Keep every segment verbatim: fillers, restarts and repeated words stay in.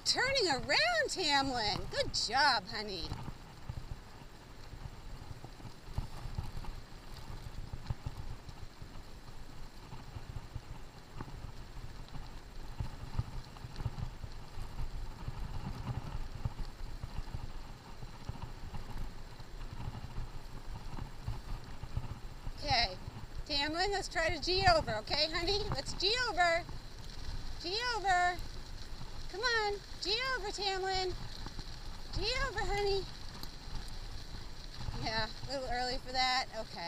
turning around, Tamlin. Good job, honey. Okay, Tamlin, let's try to G over, okay, honey? Let's G over. G over. Come on, G over, Tamlin. G over, honey. Yeah, a little early for that. Okay.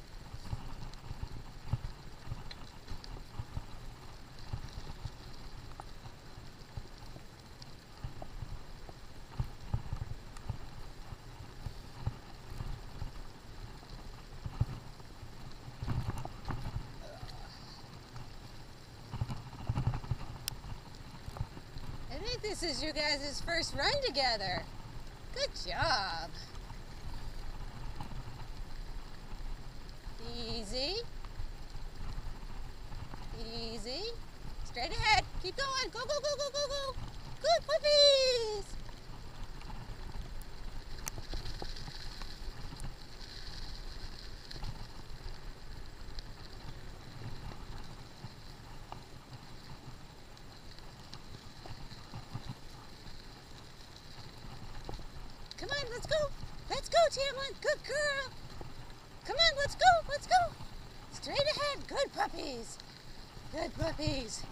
I think this is you guys' first run together. Good job. Easy. Easy. Straight ahead. Keep going. Go, go, go, go, go, go. Good puppies. Come on, let's go. Let's go, Tamlin. Good girl. Come on, let's go. Let's go. Straight ahead. Good puppies. Good puppies.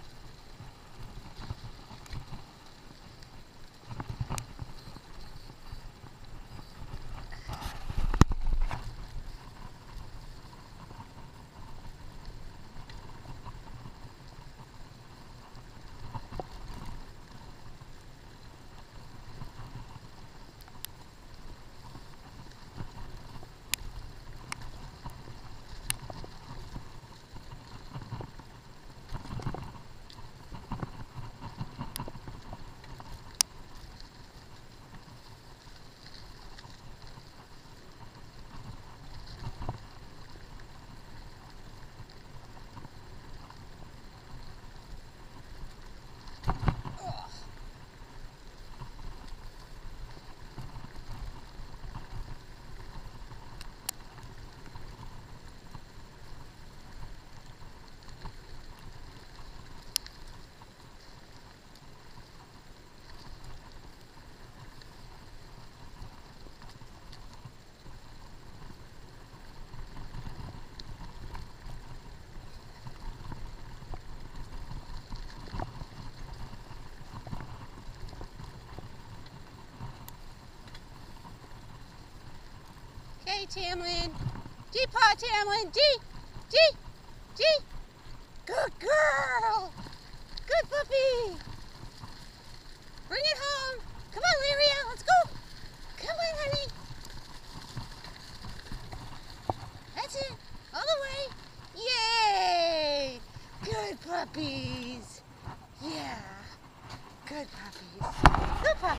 Okay, Tamlin. G-paw, Tamlin. G, G, G. Good girl. Good puppy. Bring it home. Come on, Lyria. Let's go. Come on, honey. That's it. All the way. Yay. Good puppies. Yeah. Good puppies. Good puppies.